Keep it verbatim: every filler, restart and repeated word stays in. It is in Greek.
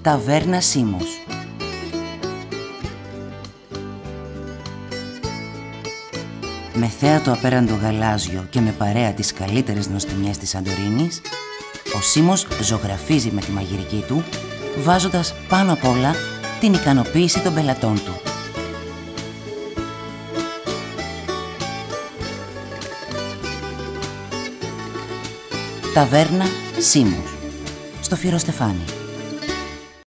Ταβέρνα Σίμος. Με θέατο απέραντο γαλάζιο και με παρέα τις καλύτερες νοστιμιές της Σαντορίνης, ο Σίμος ζωγραφίζει με τη μαγειρική του, βάζοντας πάνω απ' όλα την ικανοποίηση των πελατών του. Ταβέρνα Σίμος, στο Φιεροστεφάνι.